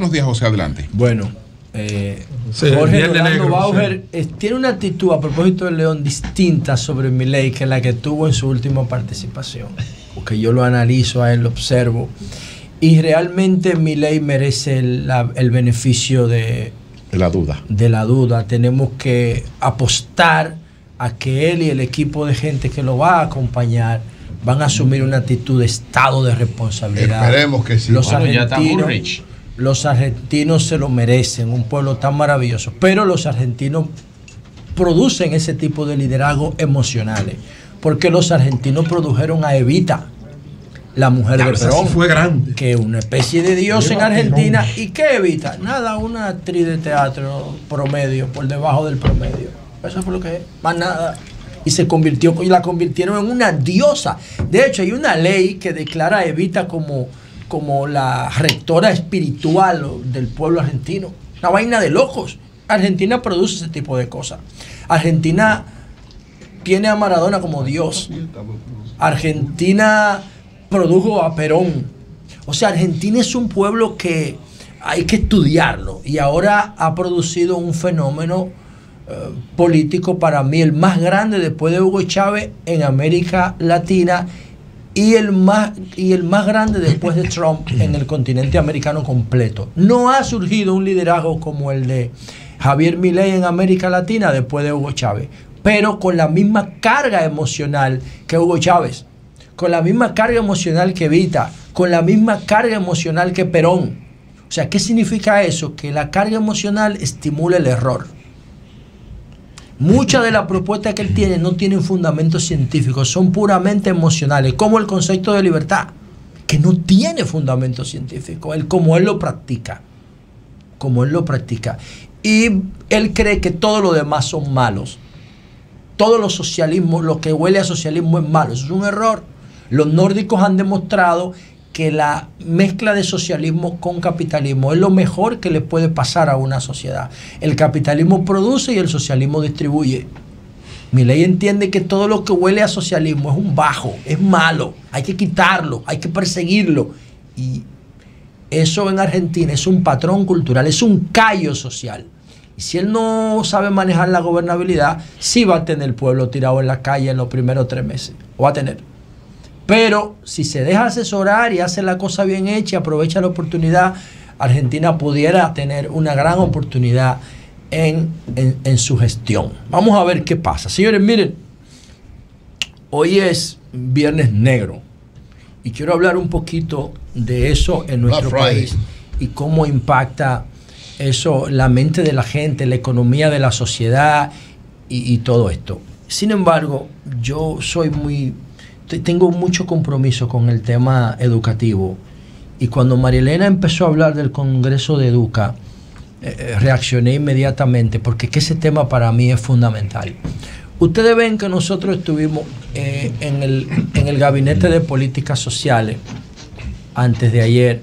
buenos días, José, adelante. Bueno, Jorge Rolando Bauer tiene una actitud a propósito del León distinta sobre Milei que la que tuvo en su última participación, porque yo lo analizo a él, lo observo, y realmente Milei merece el beneficio de la duda. Tenemos que apostar a que él y el equipo de gente que lo va a acompañar van a asumir una actitud de estado de responsabilidad. Esperemos que sí. Los argentinos se lo merecen, un pueblo tan maravilloso, pero los argentinos producen ese tipo de liderazgo emocionales, porque los argentinos produjeron a Evita, la mujer de Perón, fue grande, que es una especie de dios en Argentina. ¿Y qué Evita? Nada, una actriz de teatro promedio, por debajo del promedio. Eso fue lo que es, más nada. Y la convirtieron en una diosa. De hecho, hay una ley que declara a Evita como la rectora espiritual del pueblo argentino. Una vaina de locos. Argentina produce ese tipo de cosas. Argentina tiene a Maradona como Dios. Argentina produjo a Perón. O sea, Argentina es un pueblo que hay que estudiarlo. Y ahora ha producido un fenómeno político, para mí el más grande después de Hugo Chávez en América Latina, y el más grande después de Trump en el continente americano completo. No ha surgido un liderazgo como el de Javier Milei en América Latina después de Hugo Chávez, pero con la misma carga emocional que Hugo Chávez, con la misma carga emocional que Evita, con la misma carga emocional que Perón. O sea, ¿qué significa eso? Que la carga emocional estimula el error. Muchas de las propuestas que él tiene no tienen fundamentos científicos, son puramente emocionales, como el concepto de libertad, que no tiene fundamento científico, como él lo practica. Y él cree que todo lo demás son malos. Todos los socialismos, lo que huele a socialismo es malo. Eso es un error. Los nórdicos han demostrado que la mezcla de socialismo con capitalismo es lo mejor que le puede pasar a una sociedad. El capitalismo produce y el socialismo distribuye. Milei entiende que todo lo que huele a socialismo es un bajo, es malo, hay que quitarlo, hay que perseguirlo. Y eso en Argentina es un patrón cultural, es un callo social. Y si él no sabe manejar la gobernabilidad, sí va a tener el pueblo tirado en la calle en los primeros 3 meses. Lo va a tener. Pero si se deja asesorar y hace la cosa bien hecha y aprovecha la oportunidad, Argentina pudiera tener una gran oportunidad en su gestión. Vamos a ver qué pasa. Señores, miren, hoy es Viernes Negro y quiero hablar un poquito de eso en nuestro país y cómo impacta eso la mente de la gente, la economía de la sociedad y todo esto. Sin embargo, yo tengo mucho compromiso con el tema educativo, y cuando María Elena empezó a hablar del Congreso de Educa, reaccioné inmediatamente, porque ese tema para mí es fundamental. Ustedes ven que nosotros estuvimos en el Gabinete de Políticas Sociales antes de ayer,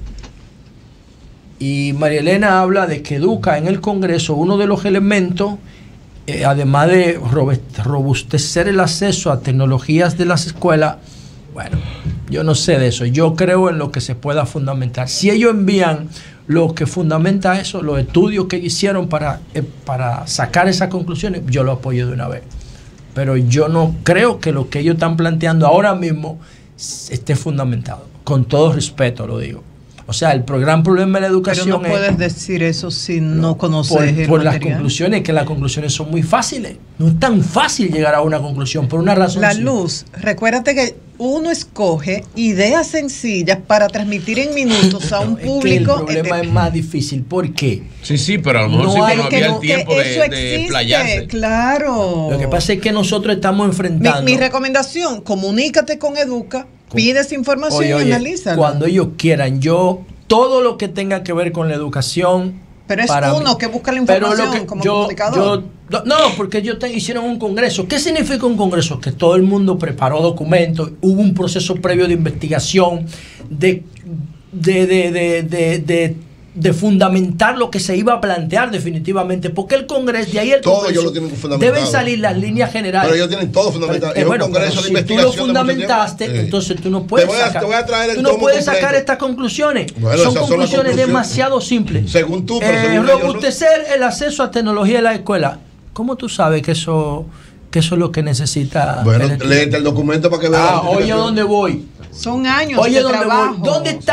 y María Elena habla de que Educa en el Congreso, uno de los elementos, además de robustecer el acceso a tecnologías de las escuelas, bueno, yo no sé de eso, yo creo en lo que se pueda fundamentar. Si ellos envían lo que fundamenta eso, los estudios que hicieron para sacar esas conclusiones, yo lo apoyo de una vez. Pero yo no creo que lo que ellos están planteando ahora mismo esté fundamentado. Con todo respeto lo digo. O sea, el gran problema de la educación es... Pero no puedes decir eso si no conoces por las conclusiones, que las conclusiones son muy fáciles. No es tan fácil llegar a una conclusión por una razón. La luz, recuérdate que uno escoge ideas sencillas para transmitir en minutos a un público. El problema es más difícil. ¿Por qué? Sí, pero a lo mejor no había el tiempo de playarse. Claro. Lo que pasa es que nosotros estamos enfrentando... Mi recomendación, comunícate con Educa, pides información y analízala. Cuando ellos quieran, todo lo que tenga que ver con la educación... Pero es uno que busca la información como comunicador. No, porque ellos hicieron un congreso. ¿Qué significa un congreso? Que todo el mundo preparó documentos, hubo un proceso previo de investigación, de de fundamentar lo que se iba a plantear definitivamente, porque el Congreso, de ahí el todo Congreso, ellos lo tienen fundamentado. deben salir las líneas generales. Pero ellos tienen todo fundamentado. Es bueno, un Congreso de si investigación. tú lo fundamentaste, entonces tú no puedes sacar estas conclusiones. Bueno, son conclusiones demasiado simples. Según tú, pero según robustecer el acceso a tecnología en la escuela. ¿Cómo tú sabes que eso es lo que necesita? Bueno, léete el documento para que veas. Oye, ¿dónde voy? Son años de trabajo. ¿Dónde está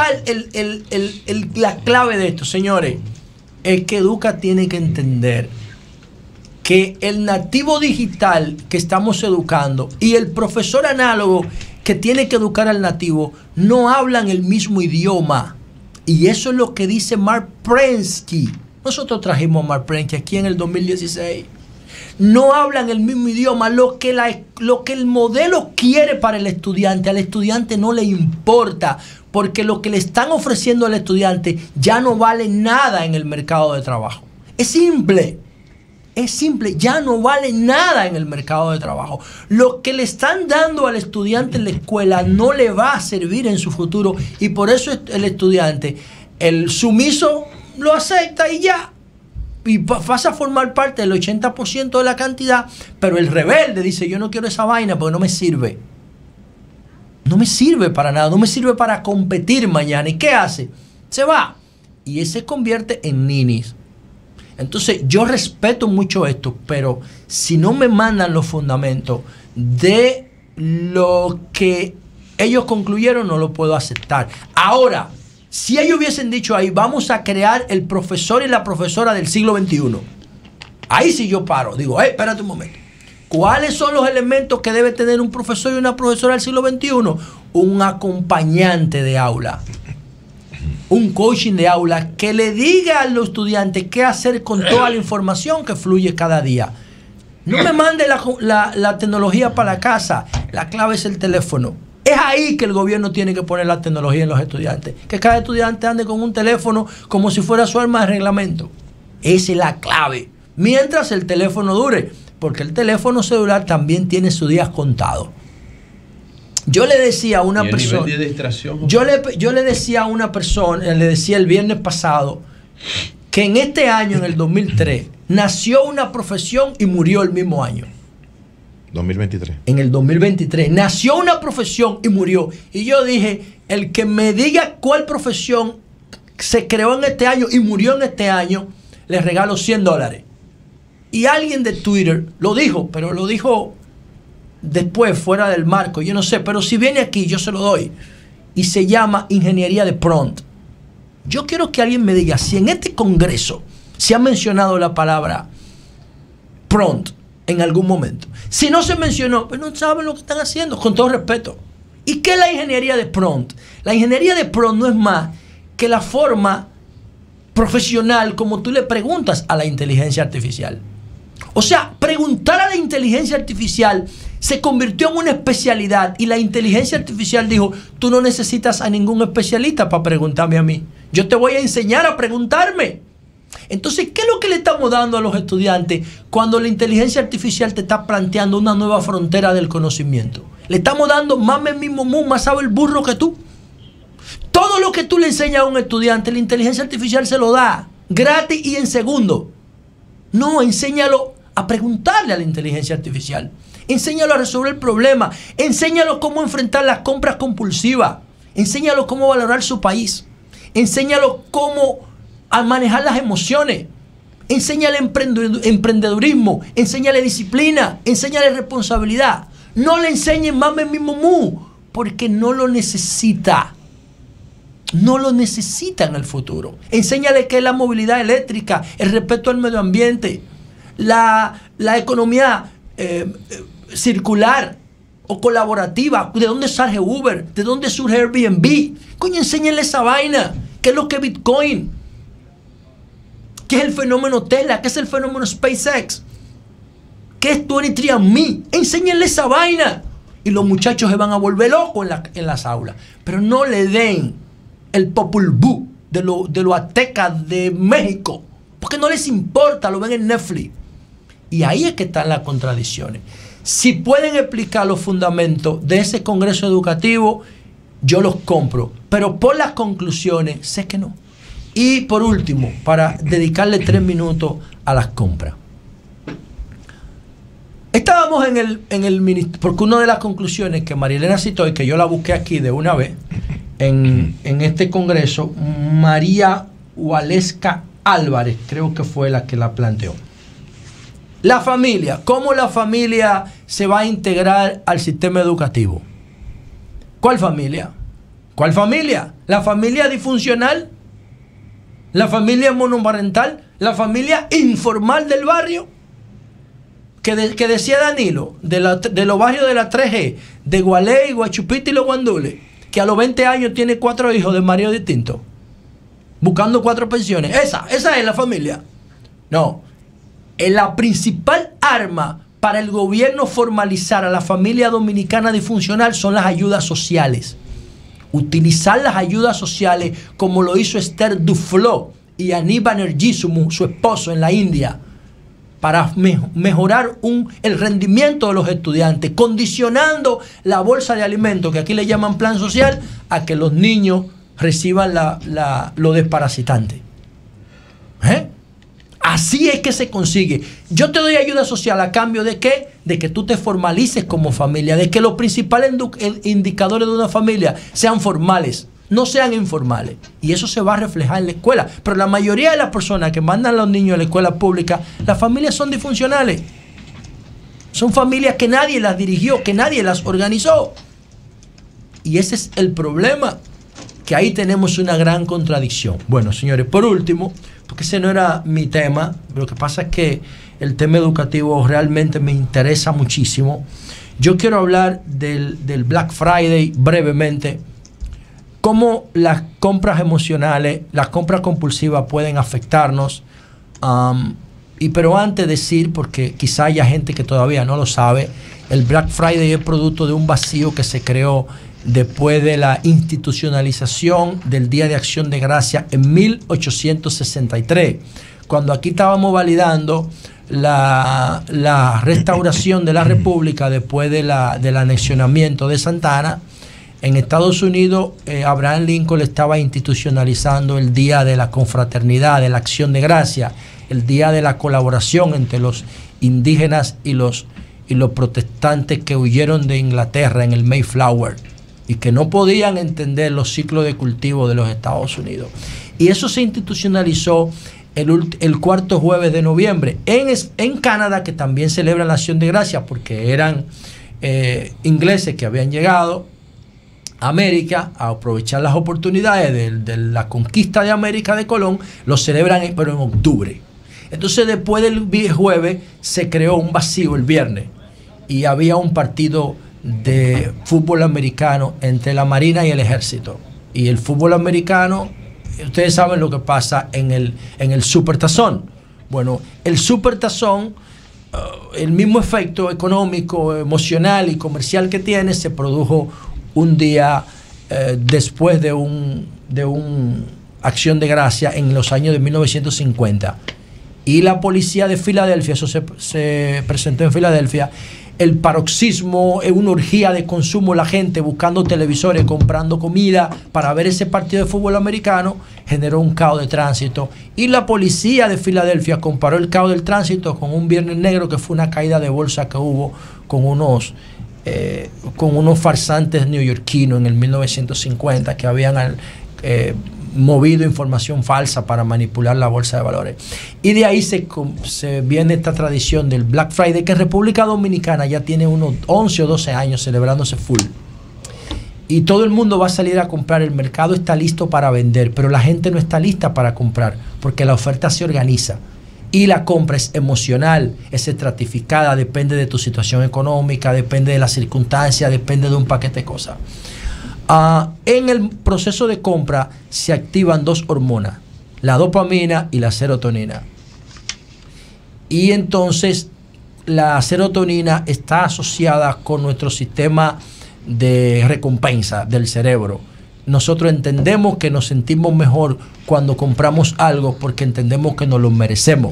la clave de esto, señores? Es que Educa tiene que entender que el nativo digital que estamos educando y el profesor análogo que tiene que educar al nativo no hablan el mismo idioma. Y eso es lo que dice Mark Prensky. Nosotros trajimos a Mark Prensky aquí en el 2016. No hablan el mismo idioma. Lo que el modelo quiere para el estudiante, al estudiante no le importa, porque lo que le están ofreciendo al estudiante ya no vale nada en el mercado de trabajo. Es simple, ya no vale nada en el mercado de trabajo. Lo que le están dando al estudiante en la escuela no le va a servir en su futuro, y por eso el estudiante, el sumiso, lo acepta y ya. Y vas a formar parte del 80% de la cantidad, pero el rebelde dice, yo no quiero esa vaina porque no me sirve. No me sirve para nada, no me sirve para competir mañana. ¿Y qué hace? Se va. Y se convierte en ninis. Entonces, yo respeto mucho esto, pero si no me mandan los fundamentos de lo que ellos concluyeron, no lo puedo aceptar. Ahora, si ellos hubiesen dicho ahí, vamos a crear el profesor y la profesora del siglo XXI, ahí sí yo paro. Digo, espérate un momento. ¿Cuáles son los elementos que debe tener un profesor y una profesora del siglo XXI? Un acompañante de aula, un coaching de aula que le diga a los estudiantes qué hacer con toda la información que fluye cada día. No me mande la tecnología para la casa. La clave es el teléfono. Es ahí que el gobierno tiene que poner la tecnología en los estudiantes. Que cada estudiante ande con un teléfono como si fuera su arma de reglamento. Esa es la clave. Mientras el teléfono dure. Porque el teléfono celular también tiene sus días contados. Yo le decía a una persona. Yo le decía a una persona, le decía el viernes pasado, que en este año, en el 2003, nació una profesión y murió el mismo año. 2023. En el 2023 nació una profesión y murió. Y yo dije, el que me diga cuál profesión se creó en este año y murió en este año, le regalo $100. Y alguien de Twitter lo dijo, pero lo dijo después, fuera del marco. Yo no sé, pero si viene aquí, yo se lo doy. Y se llama ingeniería de prompt. Yo quiero que alguien me diga si en este congreso se ha mencionado la palabra prompt en algún momento. Si no se mencionó, pues no saben lo que están haciendo, con todo respeto. ¿Y qué es la ingeniería de prompt? La ingeniería de prompt no es más que la forma profesional como tú le preguntas a la inteligencia artificial. O sea, preguntar a la inteligencia artificial se convirtió en una especialidad, y la inteligencia artificial dijo, tú no necesitas a ningún especialista para preguntarme a mí. Yo te voy a enseñar a preguntarme. Entonces, ¿qué es lo que le estamos dando a los estudiantes cuando la inteligencia artificial te está planteando una nueva frontera del conocimiento? Le estamos dando más sabe el burro que tú. Todo lo que tú le enseñas a un estudiante, la inteligencia artificial se lo da gratis y en segundo. No, enséñalo a preguntarle a la inteligencia artificial. Enséñalo a resolver el problema. Enséñalo cómo enfrentar las compras compulsivas. Enséñalo cómo valorar su país. Enséñalo cómo a manejar las emociones. Enséñale emprendedurismo. Enséñale disciplina. Enséñale responsabilidad. No le enseñen porque no lo necesita. No lo necesita en el futuro. Enséñale qué es la movilidad eléctrica, el respeto al medio ambiente, la economía circular o colaborativa. ¿De dónde surge Uber? ¿De dónde surge Airbnb? Coño, enséñale esa vaina. ¿Qué es lo que es Bitcoin? ¿Qué es el fenómeno Tesla? ¿Qué es el fenómeno SpaceX? ¿Qué es 23andMe? Enséñenle esa vaina. Y los muchachos se van a volver locos en las aulas. Pero no le den el Popol Vuh de los aztecas de México, porque no les importa, lo ven en Netflix. Y ahí es que están las contradicciones. Si pueden explicar los fundamentos de ese congreso educativo, yo los compro, pero por las conclusiones sé que no. Y por último, para dedicarle 3 minutos a las compras. Estábamos en el ministerio, porque una de las conclusiones que Marielena citó y que yo la busqué aquí de una vez, en este congreso, María Waleska Álvarez, creo que fue la que la planteó. La familia, ¿cómo la familia se va a integrar al sistema educativo? ¿Cuál familia? ¿Cuál familia? ¿La familia disfuncional? ¿La familia monoparental? ¿La familia informal del barrio? Que decía Danilo, de los barrios de la 3G, de Gualey, Guachupita y Los Guandules, que a los 20 años tiene 4 hijos de marido distintos, buscando 4 pensiones. Esa es la familia. No. La principal arma para el gobierno formalizar a la familia dominicana disfuncional son las ayudas sociales. Utilizar las ayudas sociales como lo hizo Esther Duflo y Annie Banerjee, su esposo, en la India, para mejorar el rendimiento de los estudiantes, condicionando la bolsa de alimentos, que aquí le llaman plan social, a que los niños reciban lo desparasitante. Así es que se consigue. Yo te doy ayuda social a cambio de ¿qué? De que tú te formalices como familia, de que los principales indicadores de una familia sean formales, no sean informales. Y eso se va a reflejar en la escuela. Pero la mayoría de las personas que mandan a los niños a la escuela pública, las familias son disfuncionales. Son familias que nadie las dirigió, que nadie las organizó. Y ese es el problema, que ahí tenemos una gran contradicción. Bueno, señores, por último, porque ese no era mi tema, lo que pasa es que el tema educativo realmente me interesa muchísimo. Yo quiero hablar del Black Friday brevemente, cómo las compras emocionales, las compras compulsivas pueden afectarnos. Pero antes decir, porque quizá haya gente que todavía no lo sabe, el Black Friday es producto de un vacío que se creó después de la institucionalización del Día de Acción de Gracias en 1863, cuando aquí estábamos validando la restauración de la República después del anexionamiento de Santa Ana. En Estados Unidos, Abraham Lincoln estaba institucionalizando el Día de la Confraternidad, de la Acción de Gracias, el Día de la Colaboración entre los indígenas y los protestantes que huyeron de Inglaterra en el Mayflower y que no podían entender los ciclos de cultivo de los Estados Unidos. Y eso se institucionalizó el cuarto jueves de noviembre. En Canadá, que también celebran la Acción de Gracias porque eran ingleses que habían llegado a América a aprovechar las oportunidades de la conquista de América de Colón, lo celebran pero en octubre. Entonces después del jueves se creó un vacío el viernes y había un partido de fútbol americano entre la Marina y el Ejército. Y el fútbol americano, ustedes saben lo que pasa en el Supertazón. Bueno, el Supertazón, el mismo efecto económico, emocional y comercial que tiene, se produjo un día después de un Acción de Gracia en los años de 1950. Y la policía de Filadelfia, eso se presentó en Filadelfia, el paroxismo, una orgía de consumo, la gente buscando televisores, comprando comida para ver ese partido de fútbol americano, generó un caos de tránsito. Y la policía de Filadelfia comparó el caos del tránsito con un Viernes Negro, que fue una caída de bolsa que hubo con unos farsantes neoyorquinos en el 1950 que habían movido información falsa para manipular la bolsa de valores. Y de ahí se viene esta tradición del Black Friday, que en República Dominicana ya tiene unos 11 o 12 años celebrándose full. Y todo el mundo va a salir a comprar, el mercado está listo para vender, pero la gente no está lista para comprar, porque la oferta se organiza. Y la compra es emocional, es estratificada, depende de tu situación económica, depende de las circunstancias, depende de un paquete de cosas. En el proceso de compra se activan 2 hormonas, la dopamina y la serotonina. Y entonces la serotonina está asociada con nuestro sistema de recompensa del cerebro. Nosotros entendemos que nos sentimos mejor cuando compramos algo porque entendemos que nos lo merecemos.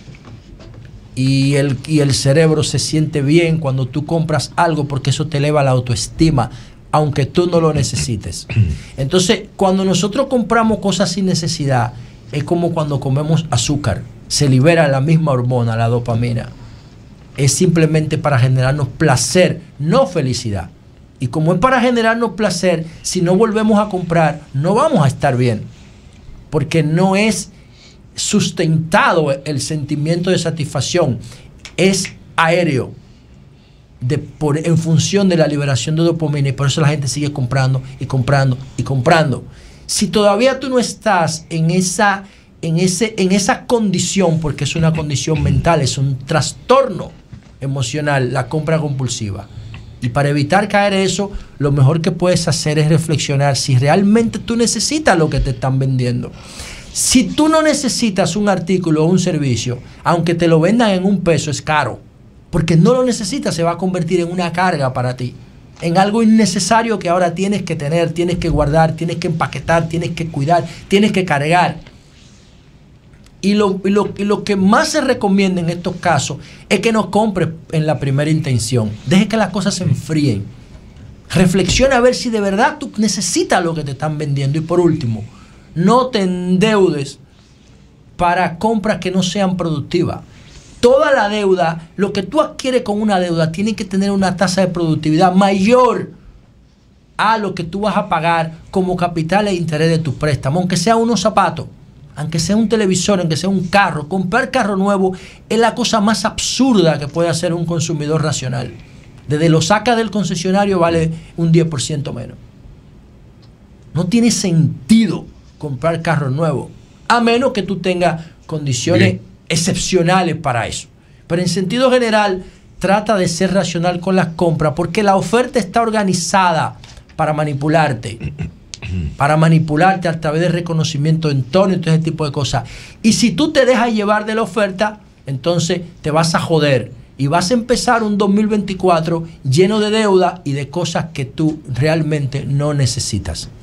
Y el cerebro se siente bien cuando tú compras algo porque eso te eleva la autoestima, aunque tú no lo necesites. Entonces, cuando nosotros compramos cosas sin necesidad es como cuando comemos azúcar. Se libera la misma hormona, la dopamina. Es simplemente para generarnos placer, no felicidad. Y como es para generarnos placer, si no volvemos a comprar, no vamos a estar bien. Porque no es sustentado el sentimiento de satisfacción. Es aéreo. En función de la liberación de dopamina, y por eso la gente sigue comprando y comprando y comprando. Si todavía tú no estás en esa condición, porque es una condición mental, es un trastorno emocional, la compra compulsiva. Y para evitar caer eso, lo mejor que puedes hacer es reflexionar si realmente tú necesitas lo que te están vendiendo. Si tú no necesitas un artículo o un servicio, aunque te lo vendan en $1, es caro. Porque no lo necesitas, se va a convertir en una carga para ti. En algo innecesario que ahora tienes que tener, tienes que guardar, tienes que empaquetar, tienes que cuidar, tienes que cargar. Y lo que más se recomienda en estos casos es que no compres en la primera intención. Deje que las cosas se enfríen. Reflexiona a ver si de verdad tú necesitas lo que te están vendiendo. Y por último, no te endeudes para compras que no sean productivas. Toda la deuda, lo que tú adquieres con una deuda, tiene que tener una tasa de productividad mayor a lo que tú vas a pagar como capital e interés de tu préstamo. Aunque sea unos zapatos, aunque sea un televisor, aunque sea un carro. Comprar carro nuevo es la cosa más absurda que puede hacer un consumidor racional. Desde lo saca del concesionario vale un 10% menos. No tiene sentido comprar carro nuevo, a menos que tú tengas condiciones excepcionales para eso. Pero en sentido general, trata de ser racional con las compras, porque la oferta está organizada para manipularte a través de reconocimiento de entorno y todo ese tipo de cosas. Y si tú te dejas llevar de la oferta, entonces te vas a joder y vas a empezar un 2024 lleno de deuda y de cosas que tú realmente no necesitas.